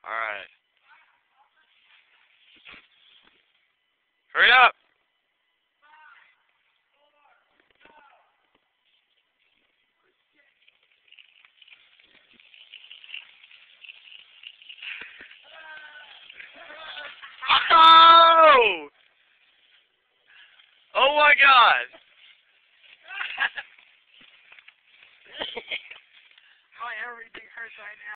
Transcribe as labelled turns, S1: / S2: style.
S1: Alright. Hurry up! Oh! Oh my god!
S2: My everything hurts right now.